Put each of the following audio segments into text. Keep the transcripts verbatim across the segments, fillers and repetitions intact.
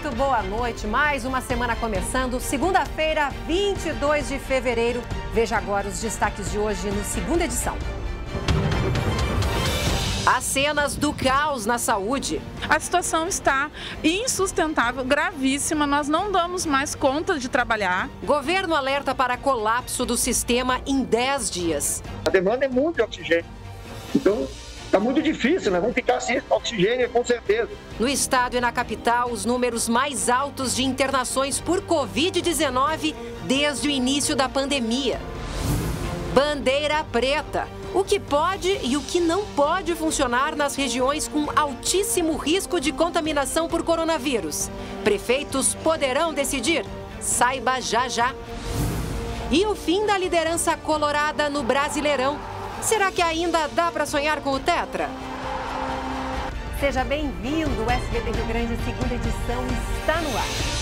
muito boa noite. Mais uma semana começando, segunda-feira, vinte e dois de fevereiro. Veja agora os destaques de hoje no segunda edição. As cenas do caos na saúde. A situação está insustentável, gravíssima. Nós não damos mais conta de trabalhar. Governo alerta para colapso do sistema em dez dias. A demanda é muito de oxigênio. Então, está muito difícil, né? Vamos ficar sem oxigênio, com certeza. No estado e na capital, os números mais altos de internações por covid dezenove desde o início da pandemia. Bandeira preta. O que pode e o que não pode funcionar nas regiões com altíssimo risco de contaminação por coronavírus. Prefeitos poderão decidir? Saiba já já. E o fim da liderança colorada no Brasileirão. Será que ainda dá para sonhar com o Tetra? Seja bem-vindo, o S B T Rio Grande, segunda edição está no ar.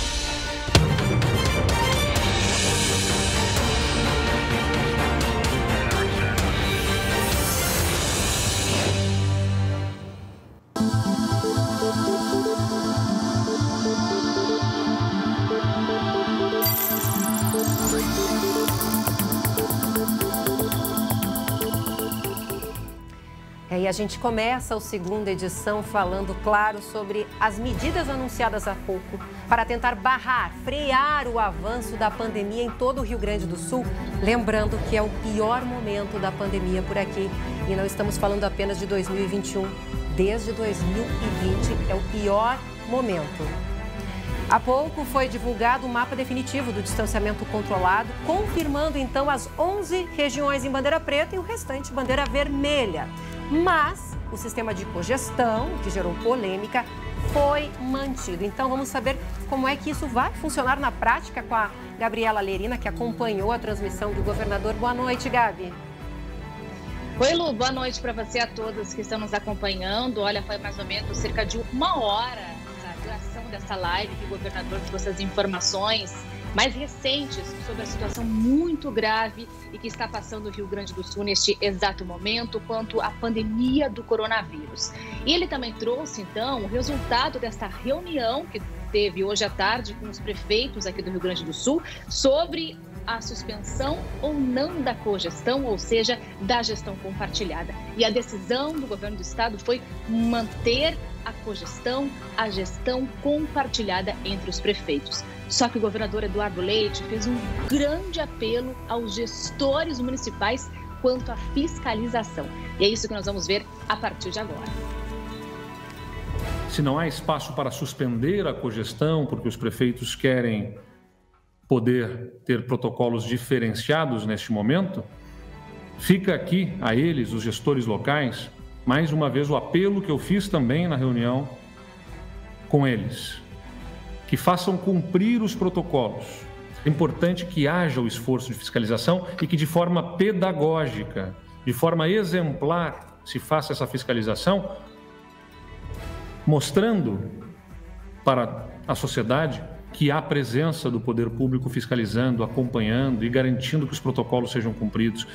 E a gente começa a segunda edição falando, claro, sobre as medidas anunciadas há pouco para tentar barrar, frear o avanço da pandemia em todo o Rio Grande do Sul. Lembrando que é o pior momento da pandemia por aqui e não estamos falando apenas de dois mil e vinte e um. Desde dois mil e vinte é o pior momento. Há pouco foi divulgado o mapa definitivo do distanciamento controlado, confirmando então as onze regiões em bandeira preta e o restante bandeira vermelha. Mas o sistema de cogestão, que gerou polêmica, foi mantido. Então vamos saber como é que isso vai funcionar na prática com a Gabriela Lerina, que acompanhou a transmissão do governador. Boa noite, Gabi. Oi, Lu, boa noite para você e a todos que estão nos acompanhando. Olha, foi mais ou menos cerca de uma hora a duração dessa live que o governador trouxe as informações mais recentes sobre a situação muito grave e que está passando o Rio Grande do Sul neste exato momento quanto à pandemia do coronavírus. E ele também trouxe, então, o resultado dessa reunião que teve hoje à tarde com os prefeitos aqui do Rio Grande do Sul sobre a suspensão ou não da cogestão, ou seja, da gestão compartilhada. E a decisão do governo do estado foi manter a cogestão, a gestão compartilhada entre os prefeitos. Só que o governador Eduardo Leite fez um grande apelo aos gestores municipais quanto à fiscalização. E é isso que nós vamos ver a partir de agora. Se não há espaço para suspender a cogestão, porque os prefeitos querem poder ter protocolos diferenciados neste momento, fica aqui a eles, os gestores locais, mais uma vez o apelo que eu fiz também na reunião com eles, que façam cumprir os protocolos. É importante que haja o esforço de fiscalização e que de forma pedagógica, de forma exemplar, se faça essa fiscalização, mostrando para a sociedade que há presença do poder público fiscalizando, acompanhando e garantindo que os protocolos sejam cumpridos.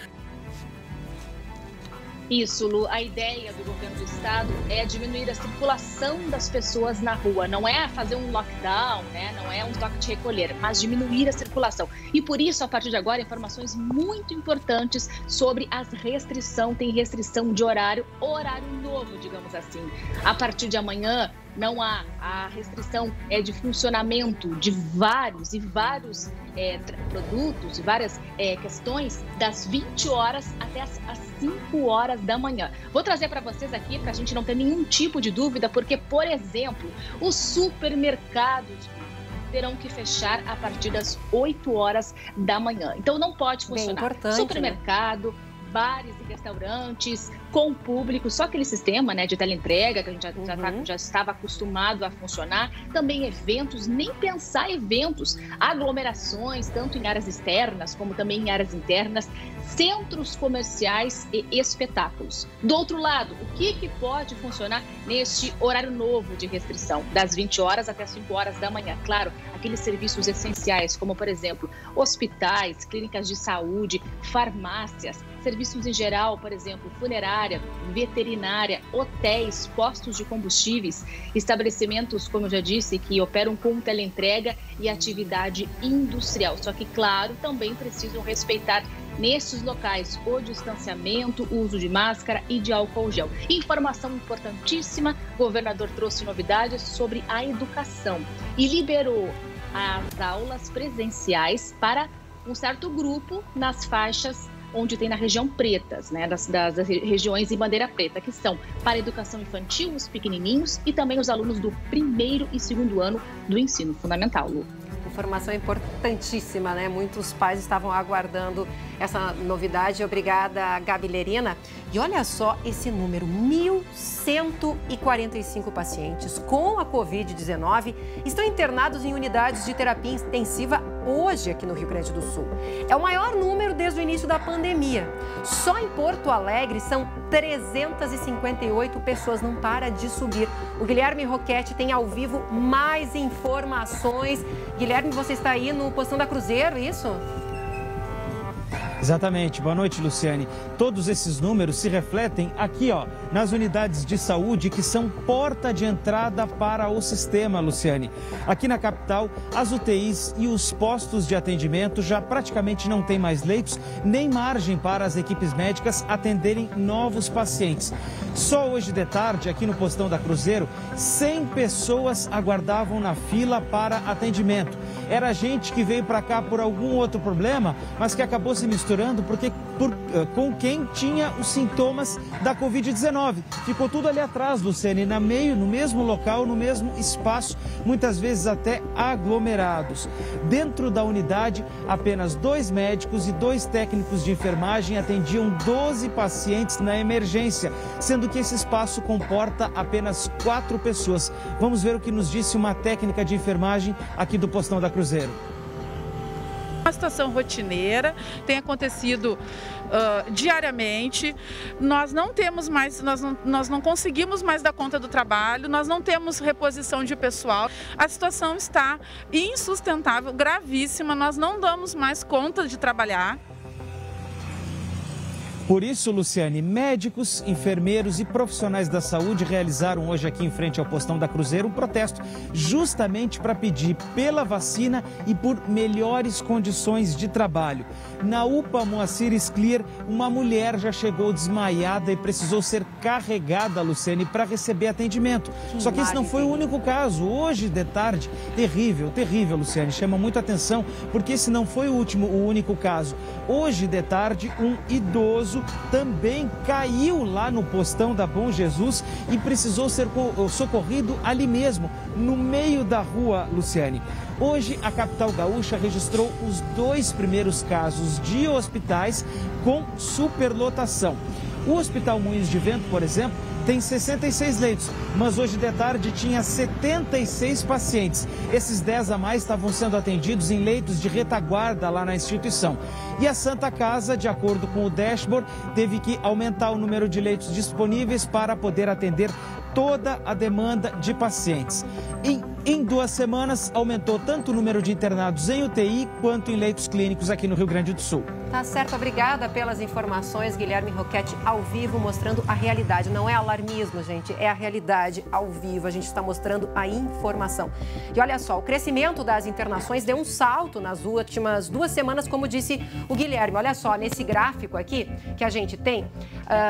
Isso, Lu. A ideia do governo do estado é diminuir a circulação das pessoas na rua. Não é fazer um lockdown, né? Não é um toque de recolher, mas diminuir a circulação. E por isso, a partir de agora, informações muito importantes sobre as restrições. Tem restrição de horário, horário novo, digamos assim. A partir de amanhã, não há a restrição é de funcionamento de vários e vários é, produtos, várias é, questões das vinte horas até as, as cinco horas da manhã. Vou trazer para vocês aqui para a gente não ter nenhum tipo de dúvida, porque, por exemplo, os supermercados terão que fechar a partir das oito horas da manhã. Então não pode funcionar supermercado, né? Bares e restaurantes com público, só aquele sistema, né, de teleentrega que a gente já, uhum. já, tá, já estava acostumado a funcionar. Também eventos, nem pensar eventos, aglomerações, tanto em áreas externas como também em áreas internas, centros comerciais e espetáculos. Do outro lado, o que, que pode funcionar neste horário novo de restrição, das vinte horas até as cinco horas da manhã? Claro, aqueles serviços essenciais, como, por exemplo, hospitais, clínicas de saúde, farmácias, serviços em geral, por exemplo, funerários, imobiliária, veterinária, hotéis, postos de combustíveis, estabelecimentos, como eu já disse, que operam com teleentrega e atividade industrial. Só que, claro, também precisam respeitar nesses locais o distanciamento, o uso de máscara e de álcool gel. Informação importantíssima, o governador trouxe novidades sobre a educação e liberou as aulas presenciais para um certo grupo nas faixas onde tem na região pretas, né, das, das regiões em bandeira preta, que são para a educação infantil, os pequenininhos e também os alunos do primeiro e segundo ano do ensino fundamental, Lu. Informação importantíssima, né? Muitos pais estavam aguardando essa novidade. Obrigada, Gabi Lerina. E olha só esse número, mil cento e quarenta e cinco pacientes com a covid dezenove estão internados em unidades de terapia intensiva hoje aqui no Rio Grande do Sul. É o maior número desde o início da pandemia. Só em Porto Alegre são trezentas e cinquenta e oito pessoas, não para de subir. O Guilherme Roquette tem ao vivo mais informações. Guilherme, você está aí no Postão da Cruzeiro, isso? Exatamente. Boa noite, Luciane. Todos esses números se refletem aqui, ó, nas unidades de saúde que são porta de entrada para o sistema, Luciane. Aqui na capital, as U T Is e os postos de atendimento já praticamente não têm mais leitos, nem margem para as equipes médicas atenderem novos pacientes. Só hoje de tarde, aqui no Postão da Cruzeiro, cem pessoas aguardavam na fila para atendimento. Era gente que veio para cá por algum outro problema, mas que acabou se misturando porque, por, com quem tinha os sintomas da covid dezenove. Ficou tudo ali atrás, Luciane, na meio, no mesmo local, no mesmo espaço, muitas vezes até aglomerados. Dentro da unidade, apenas dois médicos e dois técnicos de enfermagem atendiam doze pacientes na emergência, sendo que esse espaço comporta apenas quatro pessoas. Vamos ver o que nos disse uma técnica de enfermagem aqui do Postão da Cruzeiro. Uma situação rotineira, tem acontecido uh, diariamente, nós não temos mais, nós não, nós não conseguimos mais dar conta do trabalho, nós não temos reposição de pessoal, a situação está insustentável, gravíssima, nós não damos mais conta de trabalhar. Por isso, Luciane, médicos, enfermeiros e profissionais da saúde realizaram hoje aqui em frente ao Postão da Cruzeiro um protesto justamente para pedir pela vacina e por melhores condições de trabalho. Na U P A Moacir Sclier, uma mulher já chegou desmaiada e precisou ser carregada, Luciane, para receber atendimento. Que Só que esse não foi o único caso. Hoje de tarde, terrível, terrível, Luciane, chama muita atenção, porque esse não foi o último, o único caso. Hoje de tarde, um idoso também caiu lá no Postão da Bom Jesus e precisou ser socorrido ali mesmo, no meio da rua, Luciane. Hoje, a capital gaúcha registrou os dois primeiros casos de hospitais com superlotação. O Hospital Moinhos de Vento, por exemplo, tem sessenta e seis leitos, mas hoje de tarde tinha setenta e seis pacientes. Esses dez a mais estavam sendo atendidos em leitos de retaguarda lá na instituição. E a Santa Casa, de acordo com o dashboard, teve que aumentar o número de leitos disponíveis para poder atender toda a demanda de pacientes. Em, em duas semanas, aumentou tanto o número de internados em U T I quanto em leitos clínicos aqui no Rio Grande do Sul. Tá certo, obrigada pelas informações, Guilherme Roquette, ao vivo, mostrando a realidade. Não é alarmismo, gente, é a realidade ao vivo. A gente está mostrando a informação. E olha só, o crescimento das internações deu um salto nas últimas duas semanas, como disse o Guilherme. Olha só, nesse gráfico aqui que a gente tem, uh,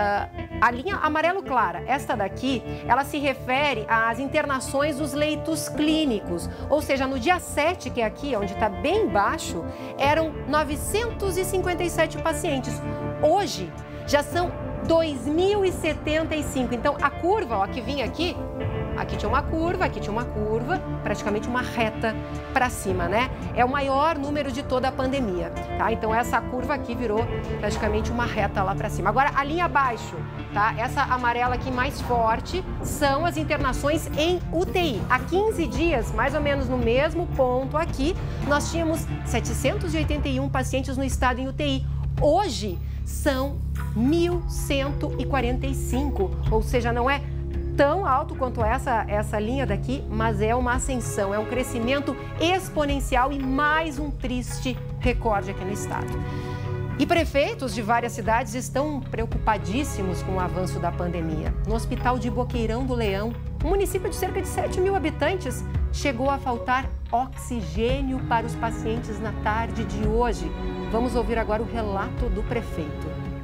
a linha amarelo clara, esta daqui, ela se refere às internações dos leitos clínicos. Ou seja, no dia sete, que é aqui, onde está bem baixo, eram novecentos e cinquenta e sete pacientes. Hoje, já são dois mil e setenta e cinco. Então, a curva, ó, que vinha aqui, aqui tinha uma curva, aqui tinha uma curva, praticamente uma reta para cima, né? É o maior número de toda a pandemia, tá? Então, essa curva aqui virou praticamente uma reta lá para cima. Agora, a linha abaixo, tá? Essa amarela aqui mais forte são as internações em U T I. Há quinze dias, mais ou menos no mesmo ponto aqui, nós tínhamos setecentos e oitenta e um pacientes no estado em U T I. Hoje, são mil cento e quarenta e cinco, ou seja, não é tão alto quanto essa, essa linha daqui, mas é uma ascensão, é um crescimento exponencial e mais um triste recorde aqui no estado. E prefeitos de várias cidades estão preocupadíssimos com o avanço da pandemia. No Hospital de Boqueirão do Leão, um município de cerca de sete mil habitantes, chegou a faltar oxigênio para os pacientes na tarde de hoje. Vamos ouvir agora o relato do prefeito.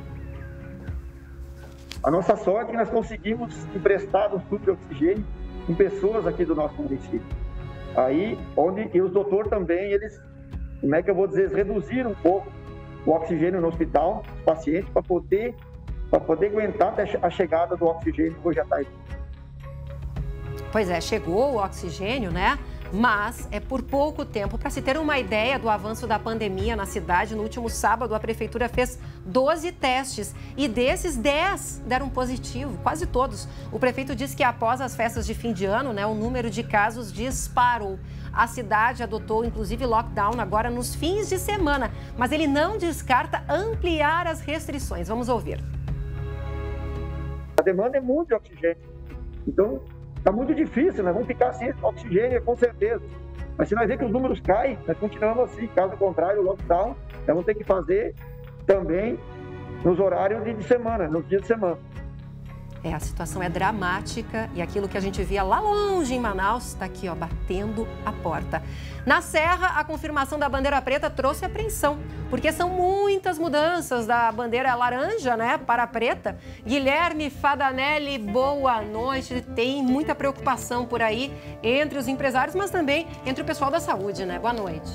A nossa sorte é que nós conseguimos emprestar um tubo de oxigênio com pessoas aqui do nosso município. Aí, onde e os doutores também, eles, como é que eu vou dizer, eles reduziram um pouco o oxigênio no hospital, os pacientes, para poder, para poder aguentar até a chegada do oxigênio hoje à tarde. Pois é, chegou o oxigênio, né? Mas é por pouco tempo. Para se ter uma ideia do avanço da pandemia na cidade, no último sábado a prefeitura fez doze testes e desses dez deram positivo, quase todos. O prefeito disse que após as festas de fim de ano, né, o número de casos disparou. A cidade adotou inclusive lockdown agora nos fins de semana, mas ele não descarta ampliar as restrições. Vamos ouvir. A demanda é muito de oxigênio, então está muito difícil, nós vamos ficar sem oxigênio, com certeza. Mas se nós ver que os números caem, nós continuamos assim. Caso contrário, o lockdown, nós vamos ter que fazer também nos horários de semana, nos dias de semana. É, a situação é dramática e aquilo que a gente via lá longe em Manaus está aqui, ó, batendo a porta. Na Serra, a confirmação da bandeira preta trouxe apreensão, porque são muitas mudanças da bandeira laranja, né, para a preta. Guilherme Fadanelli, boa noite. Tem muita preocupação por aí entre os empresários, mas também entre o pessoal da saúde, né? Boa noite.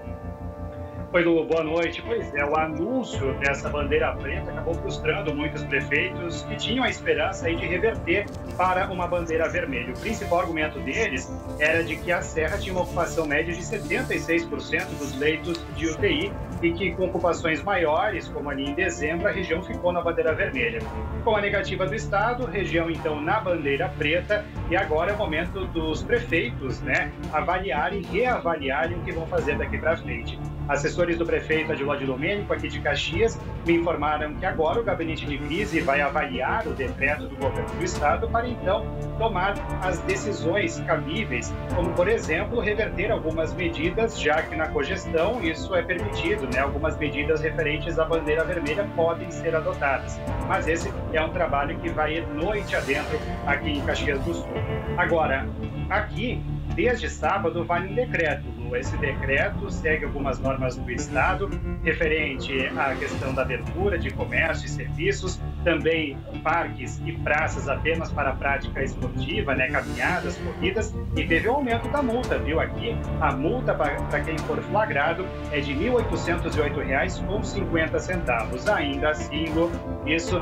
Oi, Lu, boa noite. Pois é, o anúncio dessa bandeira preta acabou frustrando muitos prefeitos que tinham a esperança aí de reverter para uma bandeira vermelha. O principal argumento deles era de que a Serra tinha uma ocupação média de setenta e seis por cento dos leitos de U T I e que com ocupações maiores, como ali em dezembro, a região ficou na bandeira vermelha. Com a negativa do Estado, região então na bandeira preta, e agora é o momento dos prefeitos, né, avaliarem e reavaliarem o que vão fazer daqui para frente. Assessores do prefeito Adilódio Domênico, aqui de Caxias, me informaram que agora o gabinete de crise vai avaliar o decreto do governo do estado para então tomar as decisões cabíveis, como, por exemplo, reverter algumas medidas, já que na cogestão isso é permitido, né? Algumas medidas referentes à bandeira vermelha podem ser adotadas. Mas esse é um trabalho que vai noite adentro aqui em Caxias do Sul. Agora, aqui, desde sábado, vale um decreto. Esse decreto segue algumas normas do Estado, referente à questão da abertura de comércio e serviços, também parques e praças apenas para a prática esportiva, né, caminhadas, corridas, e teve um aumento da multa, viu? Aqui, a multa para quem for flagrado é de mil oitocentos e oito reais com cinquenta centavos. Ainda assim, isso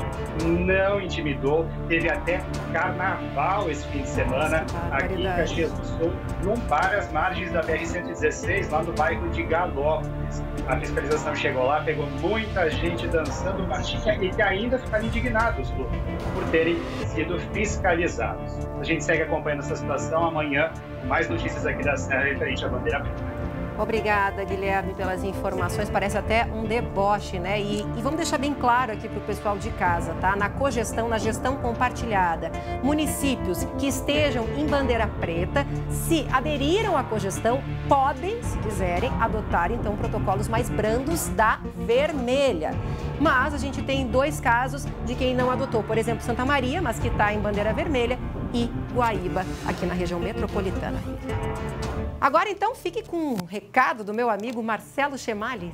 não intimidou, teve até carnaval esse fim de semana aqui em Caxias do Sul, num bar às margens da B R cento e dezesseis, lá no bairro de Galópolis. A fiscalização chegou lá, pegou muita gente dançando marchinha e que ainda ficaram indignados, Lu, por terem sido fiscalizados. A gente segue acompanhando essa situação. Amanhã, mais notícias aqui da Serra referente à bandeira preta. Obrigada, Guilherme, pelas informações. Parece até um deboche, né? E, e vamos deixar bem claro aqui para o pessoal de casa, tá? Na cogestão, na gestão compartilhada, municípios que estejam em bandeira preta, se aderiram à cogestão, podem, se quiserem, adotar, então, protocolos mais brandos da vermelha. Mas a gente tem dois casos de quem não adotou. Por exemplo, Santa Maria, mas que está em bandeira vermelha, e Guaíba, aqui na região metropolitana. Agora, então, fique com um recado do meu amigo Marcelo Chemali.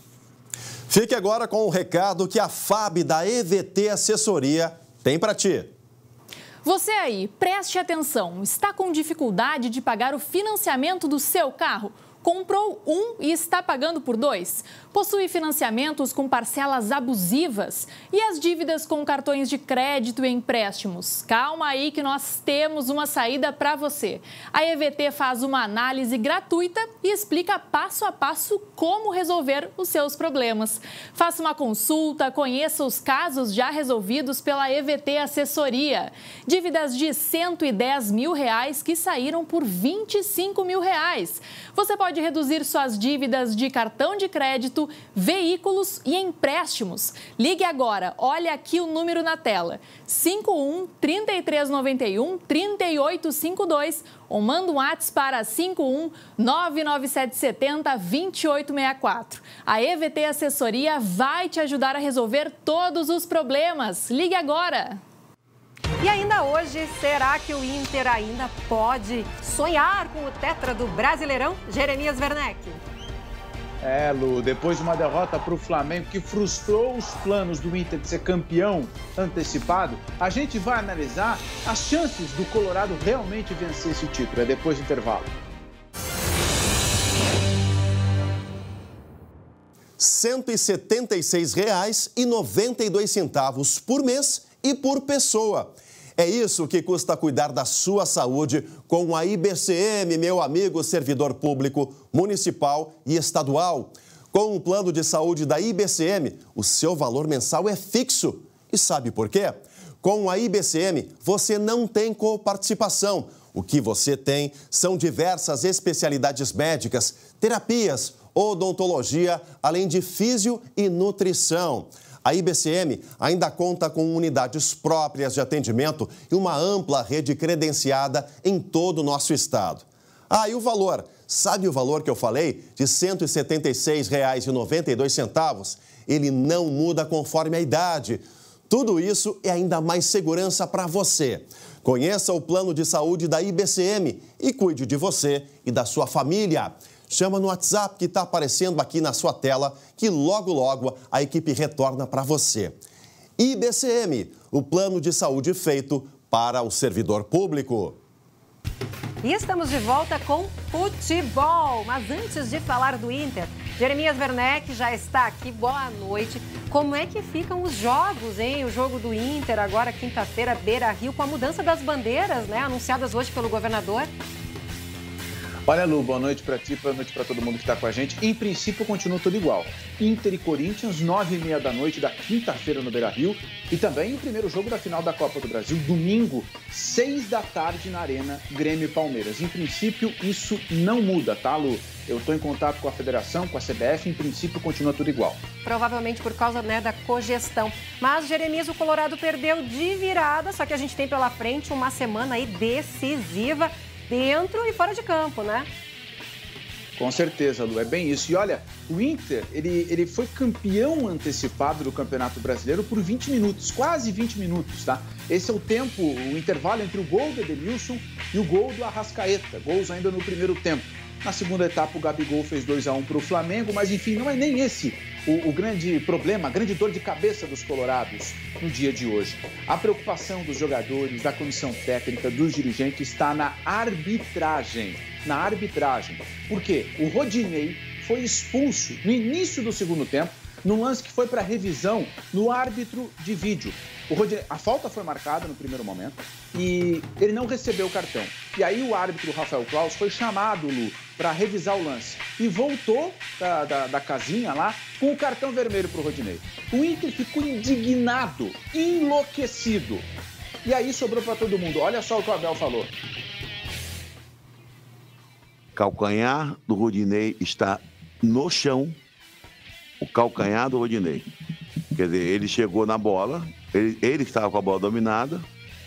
Fique agora com o recado que a F A B da E V T Assessoria tem para ti. Você aí, preste atenção. Está com dificuldade de pagar o financiamento do seu carro? Comprou um e está pagando por dois? Possui financiamentos com parcelas abusivas? E as dívidas com cartões de crédito e empréstimos? Calma aí que nós temos uma saída para você. A E V T faz uma análise gratuita e explica passo a passo como resolver os seus problemas. Faça uma consulta, conheça os casos já resolvidos pela E V T Assessoria. Dívidas de cento e dez mil reais que saíram por vinte e cinco mil reais. Você pode pode reduzir suas dívidas de cartão de crédito, veículos e empréstimos. Ligue agora, olha aqui o número na tela, cinco um, três três nove um, três oito cinco dois ou manda um WhatsApp para cinco um, nove nove sete sete zero, dois oito seis quatro. A E V T Assessoria vai te ajudar a resolver todos os problemas. Ligue agora! E ainda hoje, será que o Inter ainda pode sonhar com o tetra do Brasileirão? Jeremias Werneck. É, Lu, depois de uma derrota para o Flamengo que frustrou os planos do Inter de ser campeão antecipado, a gente vai analisar as chances do Colorado realmente vencer esse título. É depois do intervalo. cento e setenta e seis reais e noventa e dois centavos por mês e por pessoa. É isso que custa cuidar da sua saúde com a I B C M, meu amigo servidor público, municipal e estadual. Com o plano de saúde da I B C M, o seu valor mensal é fixo. E sabe por quê? Com a I B C M, você não tem coparticipação. O que você tem são diversas especialidades médicas, terapias, odontologia, além de físio e nutrição. A I B C M ainda conta com unidades próprias de atendimento e uma ampla rede credenciada em todo o nosso estado. Ah, e o valor? Sabe o valor que eu falei? De cento e setenta e seis reais e noventa e dois centavos? Ele não muda conforme a idade. Tudo isso é ainda mais segurança para você. Conheça o plano de saúde da I B C M e cuide de você e da sua família. Chama no WhatsApp que está aparecendo aqui na sua tela, que logo, logo a equipe retorna para você. I B C M, o plano de saúde feito para o servidor público. E estamos de volta com futebol. Mas antes de falar do Inter, Jeremias Werneck já está aqui. Boa noite. Como é que ficam os jogos, hein? O jogo do Inter agora, quinta-feira, Beira-Rio, com a mudança das bandeiras, né? Anunciadas hoje pelo governador. Olha, Lu, boa noite para ti, boa noite para todo mundo que está com a gente. Em princípio, continua tudo igual. Inter e Corinthians, nove e meia da noite da quinta-feira no Beira-Rio. E também o primeiro jogo da final da Copa do Brasil, domingo, seis da tarde na Arena, Grêmio e Palmeiras. Em princípio, isso não muda, tá, Lu? Eu estou em contato com a federação, com a C B F, em princípio continua tudo igual. Provavelmente por causa, né, da cogestão. Mas, Jeremias, o Colorado perdeu de virada, só que a gente tem pela frente uma semana aí decisiva, dentro e fora de campo, né? Com certeza, Lu, é bem isso. E olha, o Inter, ele, ele foi campeão antecipado do Campeonato Brasileiro por vinte minutos, quase vinte minutos, tá? Esse é o tempo, o intervalo entre o gol do Edenilson e o gol do Arrascaeta, gols ainda no primeiro tempo. Na segunda etapa, o Gabigol fez dois a um para o Flamengo, mas enfim, não é nem esse o, o grande problema, a grande dor de cabeça dos colorados no dia de hoje. A preocupação dos jogadores, da comissão técnica, dos dirigentes está na arbitragem. Na arbitragem. Por quê? O Rodinei foi expulso no início do segundo tempo, num lance que foi para revisão no árbitro de vídeo. O Rodinei, a falta foi marcada no primeiro momento e ele não recebeu o cartão. E aí o árbitro Rafael Claus foi chamado, Lu, para revisar o lance e voltou da, da, da casinha lá com o cartão vermelho para o Rodinei. O Inter ficou indignado, enlouquecido. E aí sobrou para todo mundo. Olha só o que o Abel falou. Calcanhar do Rodinei está no chão. O calcanhar do Rodinei. Quer dizer, ele chegou na bola, ele, ele estava com a bola dominada.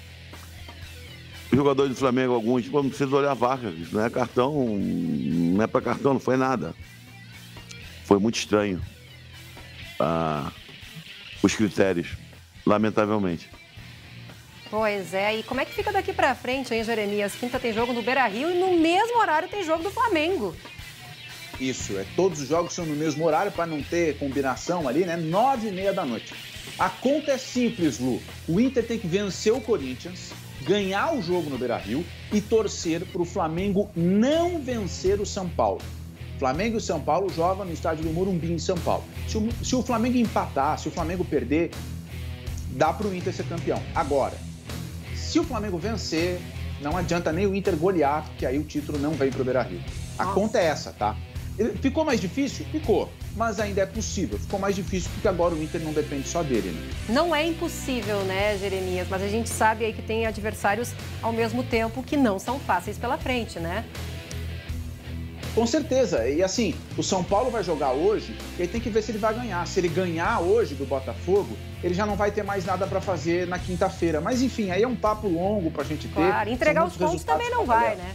Os jogadores do Flamengo, alguns, tipo, não precisa olhar a vaca, isso não é cartão, não é para cartão, não foi nada. Foi muito estranho ah, os critérios, lamentavelmente. Pois é, e como é que fica daqui pra frente, hein, Jeremias? Quinta tem jogo no Beira-Rio e no mesmo horário tem jogo do Flamengo. Isso, é, todos os jogos são no mesmo horário para não ter combinação ali, né? Nove e meia da noite. A conta é simples, Lu. O Inter tem que vencer o Corinthians, ganhar o jogo no Beira-Rio e torcer para o Flamengo não vencer o São Paulo. Flamengo e São Paulo jogam no estádio do Morumbi, em São Paulo. Se o, se o Flamengo empatar, se o Flamengo perder, dá para o Inter ser campeão. Agora, se o Flamengo vencer, não adianta nem o Inter golear, porque aí o título não vem para o Beira-Rio. A Nossa. Conta é essa, tá? Ficou mais difícil? Ficou. Mas ainda é possível. Ficou mais difícil porque agora o Inter não depende só dele, né? Não é impossível, né, Jeremias? Mas a gente sabe aí que tem adversários ao mesmo tempo que não são fáceis pela frente, né? Com certeza. E assim, o São Paulo vai jogar hoje, e ele tem que ver se ele vai ganhar. Se ele ganhar hoje do Botafogo, ele já não vai ter mais nada para fazer na quinta-feira. Mas enfim, aí é um papo longo pra gente ter. Claro, entregar os pontos também não vai, né?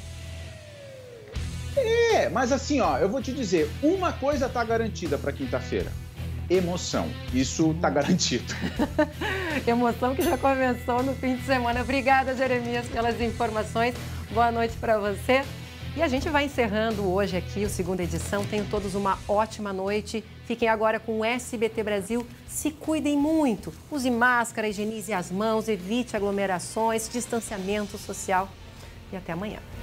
É, mas assim, ó, eu vou te dizer, uma coisa tá garantida para quinta-feira. Emoção. Isso tá garantido. Emoção que já começou no fim de semana. Obrigada, Jeremias, pelas informações. Boa noite para você. E a gente vai encerrando hoje aqui o segunda edição. Tenham todos uma ótima noite. Fiquem agora com o S B T Brasil. Se cuidem muito. Use máscara, higienize as mãos, evite aglomerações, distanciamento social. E até amanhã.